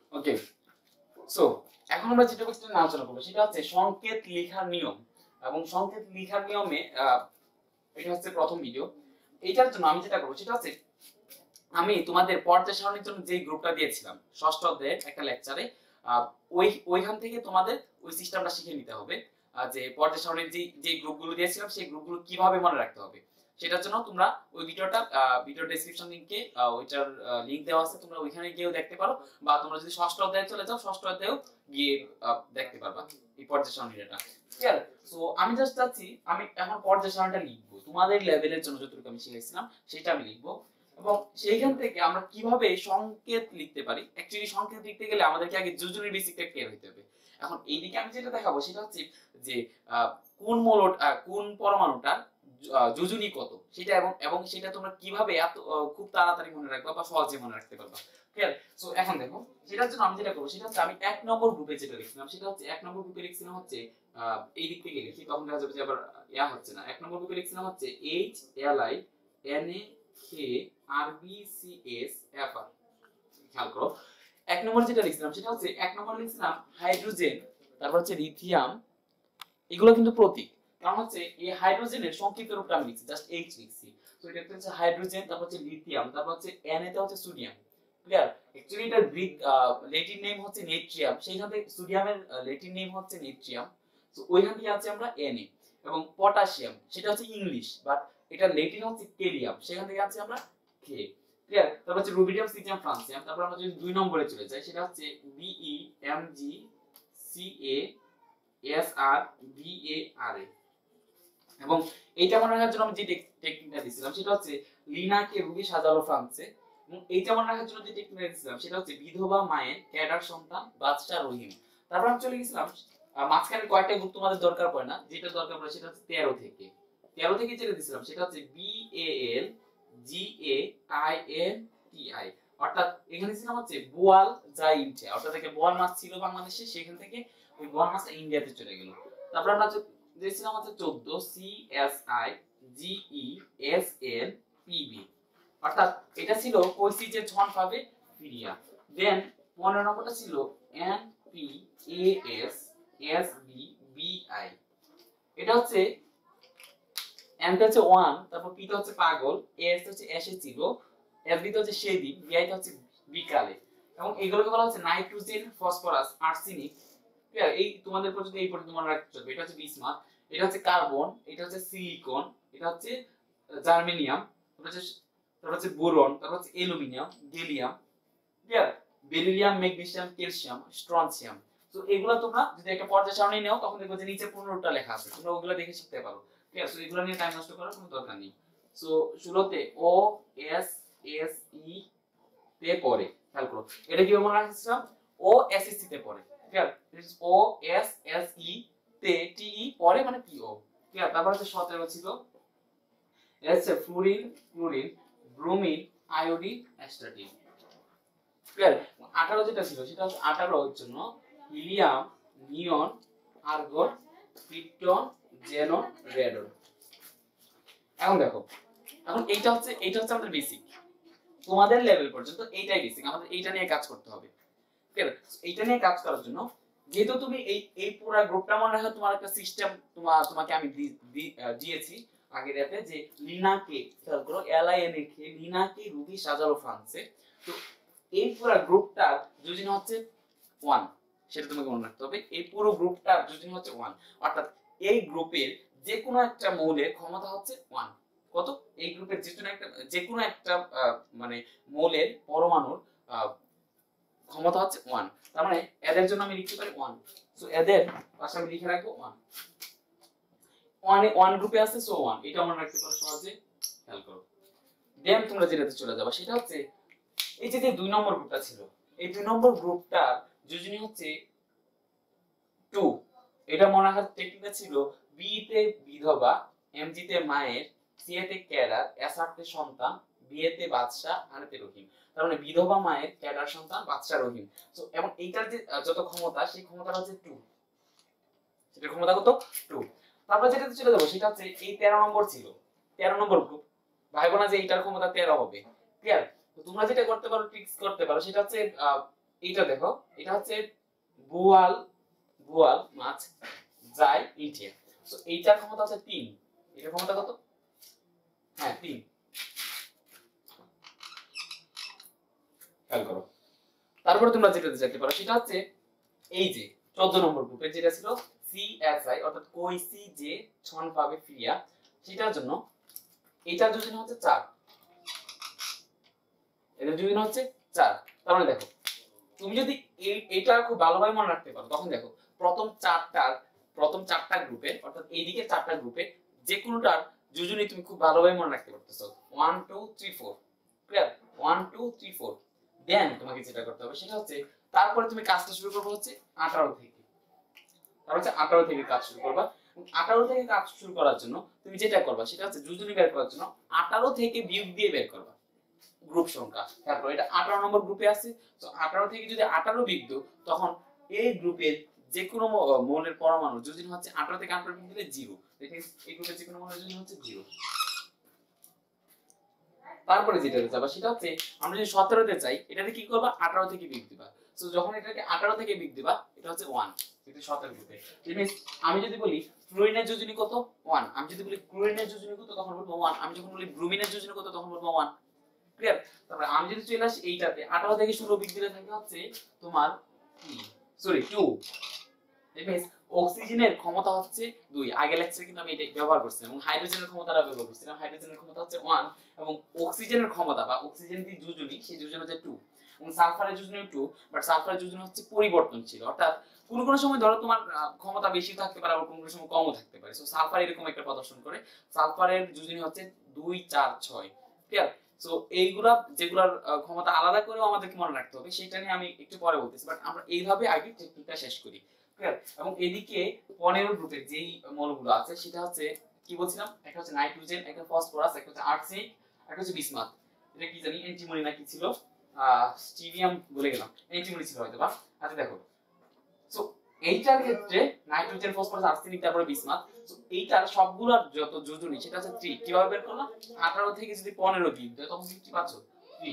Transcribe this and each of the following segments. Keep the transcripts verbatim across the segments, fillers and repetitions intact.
ওকে, so এখন আমরা যেটা কোশ্চেন আলোচনা করবো সেটা হচ্ছে সংকেত লেখার নিয়ম। এবং সংকেত লেখার নিয়মে এটা হচ্ছে প্রথম ভিডিও। এইটার জন্য আমি যেটা করবো সেটা হচ্ছে আমি তোমাদের পর্যায় সারণীর জন্য যে গ্রুপটা দিয়েছিলাম ষষ্ঠ অধ্যায়ের একটা লেকচারে, ওই ওইখান থেকে তোমাদের ওই সিস্টেমটা শিখে নিতে হবে যে পর্যায় সারণীর যে যে গ্রুপগুলো দিয়েছিলাম সেই গ্রুপগুলো কিভাবে মনে রাখতে হবে। সেটার জন্য তোমরা ওই ভিডিওটা ভিডিও ডেসক্রিপশন লিংকে ওইটার লিংক দেওয়া আছে, তোমরা ওইখানে গিয়েও দেখতে পারো, বা তোমরা যদি ষষ্ঠ অধ্যায়ে চলে যাও ষষ্ঠ অধ্যায়েও গিয়ে দেখতে পারবা এই পর্যায় সারণীটা। ক্লিয়ার? সো আমি জাস্ট চাচ্ছি আমি এখন পর্যায় সারণীটা লিখবো তোমাদের লেভেলের জন্য, যতটুকু আমি শিখেছিলাম সেটা আমি লিখবো। এবং সেইখান থেকে আমরা কিভাবে সংকেত লিখতে পারি। অ্যাকচুয়ালি সংকেত লিখতে গেলে আমাদেরকে আগে যোজনীর বেসিকটা ক্লিয়ার হতে হবে। এখন এইদিকে আমি যেটা দেখাবো সেটা হচ্ছে যে কোন মৌল কোন পরমাণুটার যোজনী কত সেটা, এবং এবং সেটা তোমরা কিভাবে এত খুব তাড়াতাড়ি মনে রাখবা বা সহজে মনে রাখতে পারবা। ক্লিয়ার? সো এখন দেখো সেটার জন্য আমি যেটা করবো সেটা হচ্ছে আমি এক নম্বর গ্রুপে যেটা লিখছিলাম সেটা হচ্ছে এক নম্বর গ্রুপে লিখছিলাম হচ্ছে এই দিক থেকে লিখি, তখন দেখা যাবে যে আবার ইয়া হচ্ছে না। এক নম্বর গ্রুপে লিখছিলাম হচ্ছে H L I N A K R B C S F R. খেয়াল করো এক নম্বর যেটা লিখছিলাম সেটা হচ্ছে এক নম্বর লিখছিলাম হাইড্রোজেন, তারপর হচ্ছে লিথিয়াম। এগুলো কিন্তু প্রতীক, কারণ হচ্ছে এই হাইড্রোজেনের সংক্ষিপ্ত রূপটা আমি লিখছি, জাস্ট এইচ লিখছি। তো এটা হচ্ছে হাইড্রোজেন, তারপর হচ্ছে লিথিয়াম, তারপর হচ্ছে এন এ তে হচ্ছে সোডিয়াম। ক্লিয়ার? অ্যাকচুয়ালি এটা গ্রিক ল্যাটিন নেম হচ্ছে নেট্রিয়াম, সেইখান থেকে সোডিয়ামের ল্যাটিন নেম হচ্ছে নেট্রিয়াম। তো ওইখান থেকে আছে আমরা এন এ। এবং পটাশিয়াম সেটা হচ্ছে ইংলিশ, বাট এটা ল্যাটিন হচ্ছে কেলিয়াম, সেখান থেকে আছে আমরা কে। ক্লিয়ার? তারপর হচ্ছে রুবিডিয়াম, সিজিয়াম, ফ্রান্সিয়াম। তারপর আমরা যদি দুই নম্বরে চলে যাই সেটা হচ্ছে B E M G C A S R V A R A. এবং এইটা মনে রাখার জন্য আমি যে টেকনিকটা দিছিলাম সেটা হচ্ছে লিনাকে রুবি সাজালো ফ্রান্সে। এবং এইটা মনে রাখার জন্য যে টেকনিকটা দিছিলাম সেটা হচ্ছে বিধবা মায়ের ক্যাডার সন্তান বাদশা রহিম। তারপর আমি চলে গেছিলাম মাঝখানে কয়েকটা গ্রুপ তোমাদের দরকার পড়ে না, যেটা দরকার পড়ে সেটা হচ্ছে তেরো থেকে। তেরো থেকে যেটা দিছিলাম সেটা হচ্ছে B A L G A I N T I, অর্থাৎ এখানে ছিলাম হচ্ছে বোয়াল জাইন্টে, অর্থাৎ থেকে বোয়াল মাছ ছিল বাংলাদেশে, সেখান থেকে ওই বোয়াল মাছটা ইন্ডিয়াতে চলে গেল। তারপর আমরা দিয়েছিলাম হচ্ছে চোদ্দ C S I G E S N P B, অর্থাৎ এটা ছিল কইছি যে জন পাবে ফিরিয়া। দেন পনেরো নম্বরটা ছিল N P A S S B B I. এটা হচ্ছে এন তে হচ্ছে ওয়ান, তারপর পি তে হচ্ছে পাগল, এস হচ্ছে এসে ছিল, এস বি তে হচ্ছে সেদিন, বি আই তে হচ্ছে বিকালে। এবং এগুলোকে বলা হচ্ছে নাইট্রোজেন, ফসফরাস, আর্সেনিক। ক্লিয়ার? এই তোমাদের পর্যন্ত এই পর্যন্ত মনে রাখতে হবে। এটা হচ্ছে বিসমাথ, এটা হচ্ছে কার্বন, এটা হচ্ছে সিলিকন, এটা হচ্ছে জার্মেনিয়াম, তারপর হচ্ছে তারপর হচ্ছে বোরন, তারপর হচ্ছে aluminium, gallium. Clear? Beryllium, magnesium, calcium, strontium. তো এগুলো তোমরা যদি একটা পর্যায় সারণী নাও তখন দেখবে যে নিচে পনেরোটা লেখা আছে, তোমরা ওগুলো দেখে শিখতে পারো। ঠিক আছে? সো এগুলো নিয়ে টাইম নষ্ট করার কোনো দরকার নেই। সো শুরুতে ও এস এস ই তে পড়ে, খেয়াল করো এটা কি মনে রাখছিলাম, ও এস এস সি তে পড়ে। Clear? O S S E তে টি ই পড়ে মানে পি ও। ক্লিয়ার? তারপর হচ্ছে সতেরো ছিল এটা হচ্ছে fluorine, chlorine, bromine, iodine, astatine. Clear? আঠারো যেটা ছিল সেটা হচ্ছে আঠারো এর জন্য helium, neon, argon, krypton, xenon, radon. এখন দেখো এখন এইটা হচ্ছে এইটা হচ্ছে আমাদের বেসিক, তোমাদের লেভেল পর্যন্ত এইটাই বেসিক, আমাদের এইটা নিয়ে কাজ করতে হবে। ঠিক আছে? এইটা নিয়ে কাজ করার জন্য যেহেতু তুমি এই এই পুরো গ্রুপটা মনে রাখো, তোমার একটা সিস্টেম তোমার তোমাকে আমি দিয়েছি আগের রাতে যে লিনাকে, খেয়াল করো L I N A K লিনাকে রুবি সাজালো ফ্রান্সে। তো এই পুরো গ্রুপটার যোজনী হচ্ছে ওয়ান, সেটা তোমাকে মনে রাখতে হবে। এই পুরো গ্রুপটার যোজনী হচ্ছে ওয়ান, অর্থাৎ এই গ্রুপের যে কোনো একটা মৌলের ক্ষমতা হচ্ছে ওয়ান। কত? এই গ্রুপের যে কোনো একটা যে কোনো একটা মানে মৌলের পরমাণুর ক্ষমতা হচ্ছে ওয়ান। তার মানে এদের জন্য আমি লিখতে পারি ওয়ান। সো এদের পাশে আমি লিখে রাখবো ওয়ান। ওয়ান ওয়ান গ্রুপে আছে, সো ওয়ান, এটা মনে রাখতে পারো সহজে। খেয়াল করো দেন তোমরা যেটাতে চলে যাবে সেটা হচ্ছে এই যে দুই নম্বর গ্রুপটা ছিল, এই দুই নম্বর গ্রুপটা যোজনী হচ্ছে টু। এটা মনে রাখার টেকনিকটা ছিল বি তে বিধবা, এম জি তে মায়ের, সি এ তে ক্যাডার, এস আর তে সন্তান, বি এ তে বাদশা, আর তে রহিম। তার মানে বিধবা মায়ের, ক্যাডার সন্তান, বাদশা, রহিম। সো এবং এইটার যে যত ক্ষমতা সেই ক্ষমতাটা হচ্ছে টু, সেটার ক্ষমতা কত? টু। তারপর যেটাতে চলে যাবো সেটা হচ্ছে এই তেরো নম্বর ছিল, তেরো নম্বর গ্রুপ। ভাইবো না যে এইটার ক্ষমতা তেরো হবে। ক্লিয়ার? তো তোমরা যেটা করতে পারো ট্রিক্স করতে পারো সেটা হচ্ছে এইটা দেখো, এটা হচ্ছে বোয়াল বোয়াল মাছ যায় ইন্ডিয়া। তো এইটার ক্ষমতা হচ্ছে তিন, এটার ক্ষমতা কত? হ্যাঁ তিন। খেয়াল করো। তারপরে তোমরা যেটা দেখতে পারো সেটা হচ্ছে এই যে চোদ্দ নম্বর গ্রুপে যেটা ছিল সিএসআই অর্থাৎ কইসি যে ছন পাবে ফিরিয়া, সেটার জন্য এটার যোজন হচ্ছে চার, এটার যোজন হচ্ছে চার। তার মানে দেখো তুমি যদি এই এটা খুব ভালোভাবে মনে রাখতে পারো তখন দেখো প্রথম চারটার প্রথম চারটা গ্রুপে অর্থাৎ এইদিকে চারটা গ্রুপে যে কোনোটার যোজনী তুমি খুব ভালোভাবে মনে রাখতে পারতেছো one two three four. Clear? One two three four. Then তোমাকে যেটা করতে হবে সেটা হচ্ছে তারপরে তুমি কাজটা শুরু করবে হচ্ছে আঠারো থেকে। তার হচ্ছে আঠারো থেকে কাজ শুরু করবা। আঠারো থেকে কাজ শুরু করার জন্য তুমি যেটা করবা সেটা হচ্ছে যোজনী বের করার জন্য আঠারো থেকে বিয়োগ দিয়ে বের করবা গ্রুপ সংখ্যা। তারপর এটা আঠারো নম্বর গ্রুপে আছে, তো আঠারো থেকে যদি আঠারো বিয়োগ দাও তখন এই গ্রুপের যে কোনো মৌলের পরমাণু যোজনী হচ্ছে আঠারো থেকে আঠারো বিয়োগ দিলে জিরো। দেখেন এই গ্রুপের যে কোনো মৌলের যোজনী হচ্ছে জিরো। তারপরে যেটা যাবা সেটা হচ্ছে আমরা যদি সতেরো তে চাই এটাতে কি করবা আঠারো থেকে বিয়োগ দিবা। সো যখন এটাকে আঠারো থেকে বিয়োগ দিবা এটা হচ্ছে এক, যেটা সতেরো গ্রুপে। ইট মিন্স আমি যদি বলি ফ্লুরিনের যোজনী কত এক, আমি যদি বলি ক্লোরিনের যোজনী কত তখন বলবো এক, আমি যখন বলি ব্রোমিনের যোজনী কত তখন বলবো এক। ক্লিয়ার? তারপরে আমি যদি চলে আসি এইটাতে আঠারো থেকে ষোলো বিয়োগ দিলে থাকে হচ্ছে তোমার কি সরি দুই। ইট মিন্স অক্সিজেনের ক্ষমতা হচ্ছে দুই। আগে লেকচারে কিন্তু আমি এটা ব্যবহার করছি এবং হাইড্রোজেনের ক্ষমতাটা ব্যবহার করছিলাম। হাইড্রোজেনের ক্ষমতা হচ্ছে এক এবং অক্সিজেনের ক্ষমতা বা অক্সিজেন যে যোজনী সেই যোজনী হচ্ছে দুই এবং সালফারের যোজনী দুই, বাট সালফারের যোজনী হচ্ছে পরিবর্তনশীল। অর্থাৎ কোন কোন সময় ধরো তোমার ক্ষমতা বেশি থাকতে পারে আবার কোন কোন সময় কমও থাকতে পারে। সো সালফার এরকম একটা প্রদর্শন করে। সালফারের যোজনী হচ্ছে দুই চার ছয়। ক্লিয়ার? সো এইগুলা যেগুলোর ক্ষমতা আলাদা করেও আমাদেরকে মনে রাখতে হবে সেটা নিয়ে আমি একটু পরে বলতেছি, বাট আমরা এইভাবে আগে টেকনিকটা শেষ করি। ক্লিয়ার? এবং এদিকে পনেরো গ্রুপের যেই মৌলগুলো আছে সেটা হচ্ছে কি বলছিলাম, একটা হচ্ছে নাইট্রোজেন, একটা ফসফরাস, একটা হচ্ছে আর্সেনিক, একটা হচ্ছে বিসমাথ। এটা কি জানি অ্যান্টিমনি না কি ছিল, আহ স্টিরিয়াম বলে গেলাম, অ্যান্টিমনি ছিল হয়তো বা। আচ্ছা দেখো, সো এইটার ক্ষেত্রে নাইট্রোজেন, ফসফরাস, আর্সেনিক তারপরে বিসমাথ, সো এইটার সবগুলোর যত যোজনী সেটা হচ্ছে তিন। কিভাবে বের করলাম? আঠারো থেকে যদি পনেরো বিয়োগ দাও তখন কি পাচ্ছ? তিন।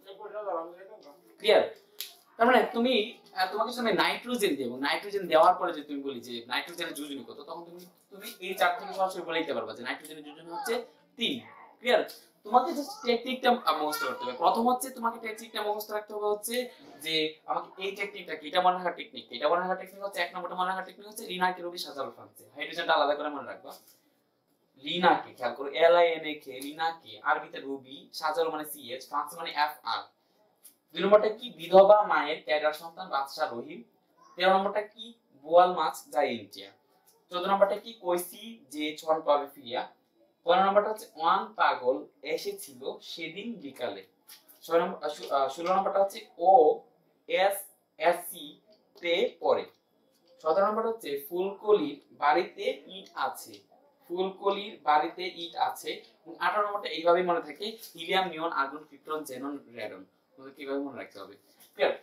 ক্লিয়ার? তার মানে তুমি তোমাকে যদি নাইট্রোজেন দেব, নাইট্রোজেন দেওয়ার পরে যদি তুমি বলি যে নাইট্রোজেনের যোজনী কত তখন তুমি তুমি এই চার থেকে সরাসরি বলে দিতে পারবা যে নাইট্রোজেনের যোজনী হচ্ছে তিন। ক্লিয়ার? তোমাকে জাস্ট টেকনিকটা মুখস্থ করতে হবে। প্রথম হচ্ছে তোমাকে টেকনিকটা মুখস্থ রাখতে হবে হচ্ছে যে আমাকে এই টেকনিকটা কি, এটা মনে রাখার টেকনিক, এটা মনে রাখার টেকনিক হচ্ছে এক নম্বরটা মনে রাখার টেকনিক হচ্ছে রিনাকে রবি সাজালো ফ্রান্সে। হাইড্রোজেনটা আলাদা করে মনে রাখবা। রিনাকে খেয়াল করো, এল আই এন এ কে, রিনাকে, আরবিতে রবি, সাজালো মানে সি এইচ, ফ্রান্স মানে এফ আর। দুই নম্বরটা কি? বিধবা মায়ের ক্যাডার সন্তান বাদশা রহিম। তেরো নম্বরটা কি? বোয়াল মাছ যায় ইন্ডিয়া। চোদ্দ নম্বরটা কি? কইসি যে ছন পাবে ফিরিয়া। পনেরো নম্বরটা হচ্ছে ওয়ান পাগল এসেছিল সেদিন বিকালে। ছয় নম্বর ষোলো নম্বরটা হচ্ছে ও এস এস সি তে পড়ে। সতেরো নম্বরটা হচ্ছে ফুলকলির বাড়িতে ইট আছে। ফুলকলির বাড়িতে ইট আছে। এবং আঠারো নম্বরটা এইভাবে মনে থাকে, helium, neon, argon, krypton, xenon, radon. তোমাদের কিভাবে মনে রাখতে হবে। ক্লিয়ার?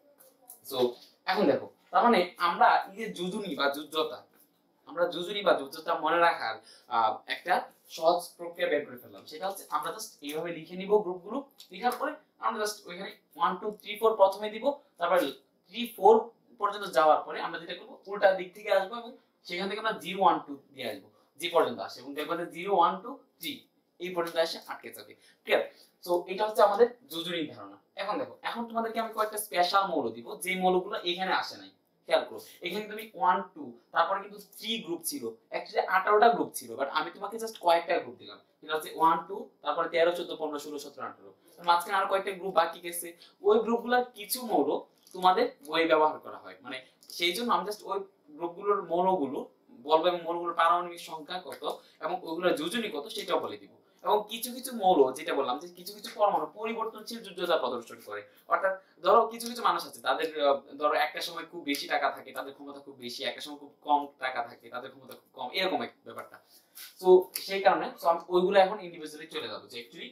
সো এখন দেখো, তার মানে আমরা এই যে যোজনী বা যোজ্যতা, আমরা যোজনী বা যোজ্যতা মনে রাখার একটা সহজ প্রক্রিয়া বের করে ফেললাম। সেটা হচ্ছে আমরা জাস্ট এইভাবে লিখে নিব গ্রুপগুলো, লেখার পরে আমরা জাস্ট ওইখানে ওয়ান টু থ্রি ফোর প্রথমে দিব, তারপর থ্রি ফোর পর্যন্ত যাওয়ার পরে আমরা যেটা করব উল্টা দিক থেকে আসবো এবং সেখান থেকে আমরা জিরো ওয়ান টু দিয়ে আসবো যে পর্যন্ত আসে, এবং দেখবো যে জিরো ওয়ান টু থ্রি এই পর্যন্ত এসে আটকে যাবে। ক্লিয়ার? সো এটা হচ্ছে আমাদের যোজনীর ধারণা। এখন দেখো, এখন তোমাদেরকে আমি কয়েকটা স্পেশাল মৌল দিব যে মৌলগুলো এখানে আসে নাই। খেয়াল করো, এখানে তুমি ওয়ান টু তারপরে কিন্তু থ্রি গ্রুপ ছিল, অ্যাকচুয়ালি আঠারোটা গ্রুপ ছিল, বাট আমি তোমাকে জাস্ট কয়েকটা গ্রুপ দিলাম। এটা হচ্ছে ওয়ান টু তারপরে তেরো, চোদ্দ, পনেরো, ষোলো, সতেরো, আঠারো। মাঝখানে আরো কয়েকটা গ্রুপ বাকি গেছে। ওই গ্রুপগুলোর কিছু মৌল তোমাদের বইয়ে ব্যবহার করা হয়, মানে সেই জন্য আমি জাস্ট ওই গ্রুপগুলোর মৌলগুলো বলবো এবং মৌলগুলোর পারমাণবিক সংখ্যা কত এবং ওইগুলোর যোজনী কত সেটাও বলে দিব। এবং কিছু কিছু মৌল যেটা বললাম যে কিছু কিছু পরমাণু পরিবর্তনশীল যোজ্যতা প্রদর্শন করে। অর্থাৎ ধরো কিছু কিছু মানুষ আছে তাদের ধরো একটা সময় খুব বেশি টাকা থাকে, তাদের ক্ষমতা খুব বেশি, একটা সময় খুব কম টাকা থাকে, তাদের ক্ষমতা খুব কম, এরকম এক ব্যাপারটা। তো সেই কারণে ওইগুলো এখন ইন্ডিভিজুয়ালি চলে যাবে যে অ্যাকচুয়ালি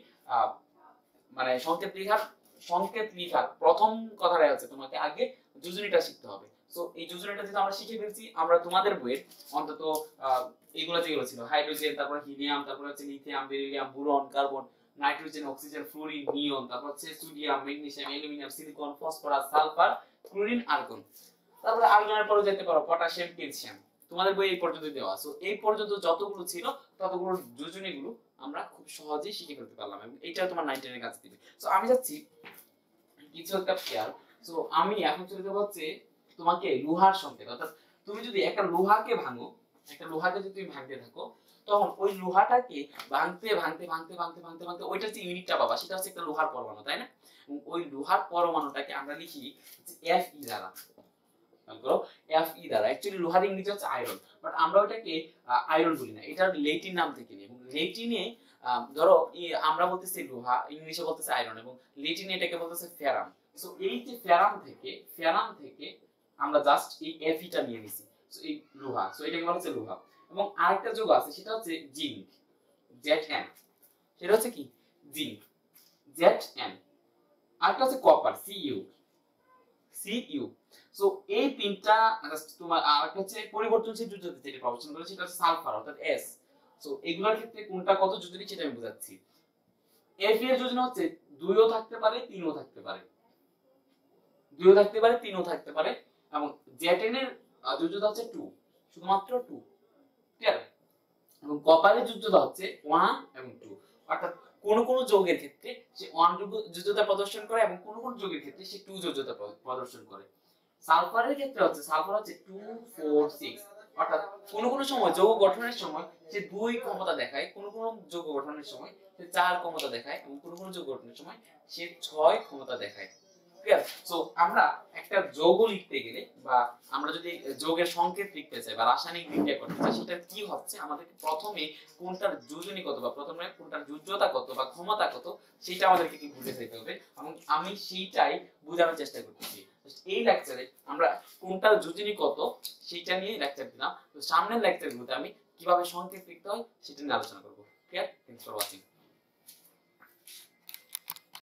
মানে সংকেত লেখার সংকেত লেখার প্রথম কথাটাই হচ্ছে তোমাকে আগে যোজনীটা শিখতে হবে। সো এই যোজনীটা যেটা আমরা শিখে ফেলছি, আমরা তোমাদের বইয়ের অন্তত এইগুলো যেগুলো ছিল হাইড্রোজেন, তারপর হিলিয়াম, তারপর হচ্ছে lithium, beryllium, boron, carbon, nitrogen, oxygen, fluorine, neon, তারপর হচ্ছে sodium, magnesium, aluminium, silicon, phosphorus, sulphur chlorine argon. তারপরে আর্গনের পরে যেতে পারো পটাশিয়াম ক্যালসিয়াম। তোমাদের বই এই পর্যন্ত দেওয়া। সো এই পর্যন্ত যতগুলো ছিল ততগুলো যোজনীগুলো আমরা খুব সহজেই শিখে ফেলতে পারলাম এবং এইটা তোমার নাইন টেন এর কাছে দিবে। সো আমি যাচ্ছি কিছু একটা পেয়ার। সো আমি এখন চলে যাব হচ্ছে তোমাকে লোহার সংকেত, অর্থাৎ তুমি যদি একটা লোহাকে ভাঙো, একটা লোহাকে যদি তুমি ভাঙতে থাকো, তখন ওই লোহাটাকে ভাঙতে ভাঙতে ভাঙতে ভাঙতে ভাঙতে ভাঙতে ওইটার যে ইউনিটটা পাবা সেটা হচ্ছে একটা লোহার পরমাণু, তাই না? ওই লোহার পরমাণুটাকে আমরা লিখি এফ ই দ্বারা। এফ ই দ্বারা অ্যাকচুয়ালি লোহার ইংরেজি হচ্ছে আয়রন, বাট আমরা ওটাকে আয়রন বলি না, এটার ল্যাটিন নাম থেকে নিই। এবং ল্যাটিনে ধরো আমরা বলতেছি লোহা, ইংলিশে বলতেছে আয়রন, এবং ল্যাটিনে এটাকে বলতেছে ফেরাম। সো এই যে ফেরাম থেকে ফেরাম থেকে আমরা জাস্ট এই এফ ইটা নিয়ে নিছি। সো এই লোহা, সো এটাকে বলা হচ্ছে লোহা। এবং আরেকটা যৌগ আছে সেটা হচ্ছে জিঙ্ক, জেড এন। সেটা হচ্ছে কি জিঙ্ক, জেড এন। আরেকটা হচ্ছে copper, C U, C U. So এই তিনটা তোমার আরেকটা হচ্ছে পরিবর্তনশীল যোজ্যতা যেটা প্রবর্তন করে সেটা হচ্ছে সালফার, অর্থাৎ এস। সো এগুলোর ক্ষেত্রে কোনটা কত যোজনী সেটা আমি বোঝাচ্ছি। এফ এর যোজনা হচ্ছে দুইও থাকতে পারে, তিনও থাকতে পারে, দুইও থাকতে পারে, তিনও থাকতে পারে। এবং জেড এন এর যোজ্যতা হচ্ছে টু, শুধুমাত্র টু, ক্লিয়ার? এবং কপারের যোজ্যতা হচ্ছে ওয়ান এবং টু, অর্থাৎ কোন কোন যৌগের ক্ষেত্রে সে ওয়ান যোজ্যতা প্রদর্শন করে এবং কোন কোন যৌগের ক্ষেত্রে সে টু যোজ্যতা প্রদর্শন করে। সালফারের ক্ষেত্রে হচ্ছে সালফার হচ্ছে টু ফোর সিক্স, অর্থাৎ কোন কোন সময় যৌগ গঠনের সময় সে দুই ক্ষমতা দেখায়, কোন কোন যৌগ গঠনের সময় সে চার ক্ষমতা দেখায়, এবং কোন কোন যৌগ গঠনের সময় সে ছয় ক্ষমতা দেখায়। ক্লিয়ার? সো আমরা একটা যৌগ লিখতে গেলে বা আমরা যদি যৌগের সংকেত লিখতে চাই বা রাসায়নিক বিক্রিয়া করতে চাই, সেটা কি হচ্ছে আমাদেরকে প্রথমে কোনটার যোজনী কত বা প্রথমে কোনটার যোজ্যতা কত বা ক্ষমতা কত সেটা আমাদেরকে কি বুঝে যেতে হবে, এবং আমি সেইটাই বোঝানোর চেষ্টা করতেছি। এই লেকচারে আমরা কোনটার যোজনী কত সেটা নিয়ে লেকচার দিলাম। তো সামনের লেকচারগুলোতে আমি কিভাবে সংকেত লিখতে হয় সেটা নিয়ে আলোচনা করব। ক্লিয়ার? Thanks for watching.